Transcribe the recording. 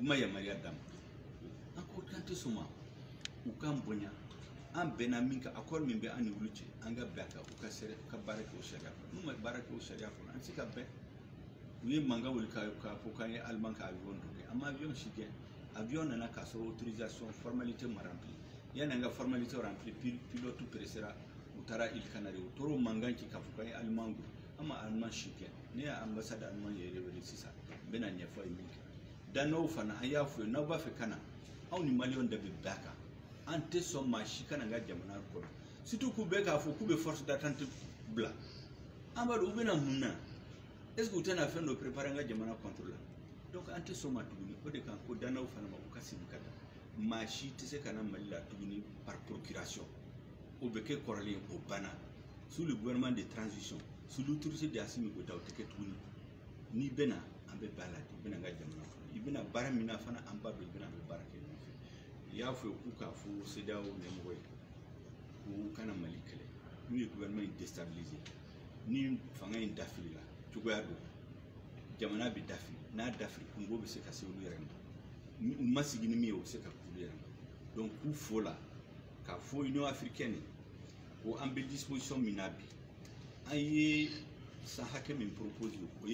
uma yamaruya d'a ma an ko kan tɛ sɔn ma u k'an bonya an bɛnna min kan accord min bɛ an ni olu cɛ an ka bɛn a kan u ka baara kɛ o sariya kɔnɔ n'u ma baara kɛ o sariya kɔnɔ an tɛ se ka bɛn u ye mankan wuli k'a fɔ k'an ye Allemand ka avion dɔ kɛ an ma avion si kɛ avion nana k'a sɔrɔ autorisation formalité ma rempli yanni an ka formalité rempli pilote pressera u taara île Canaries u tora o mankan ci k'a fɔ k'an ye Allemand don an ma Allemand si kɛ ne ye ambassade Allemand ye révélé sisan n bɛna ɲɛfɔ a ye min kɛ dannaw fana an y'a fɔ ye n'aw b'a fɛ ka na aw ni maliyɛnw de bɛ bɛn a kan an tɛ sɔn maa si kana n ka jamana kɔnɔ surtout k'u bɛ k'a fɔ k'u bɛ force d'attente bila an b'a dɔn u bɛna mun na est ce que u tɛna fɛn dɔ préparer an ka jamana contre la donc an tɛ sɔn ma tuguni o de kan ko dannaw fana ma u ka segin ka taa maa si tɛ se ka na Mali la tuguni par procuration o bɛ kɛ kɔrɔlen o banna sous le gouvernement de transition sous l'autorité de Assimi Goïta o tɛ kɛ tuguni n'i bɛna an bɛ bɛn a la i bɛna n ka jamana kɔnɔ i bɛna baara min na fana an b'a dɔn i bɛna an bɛ baara kɛ ɲɔgɔn fɛ i y'a fɔ k'u k'a fɔ CEDEAO ɲɛmɔgɔ ye k'u kana Mali kɛlɛ n'u ye gouvernement in déstabiliser ni fanga in dafirila cogoya don jamana bɛ dafiri n'a dafiri kungo bɛ se ka se olu yɛrɛ ma u ma sigi ni min ye o bɛ se ka k'olu yɛrɛ ma donc k'u fo la k'a fɔ Union africaine ko an bɛ disposition min na bi an ye san hakɛ min propose o ye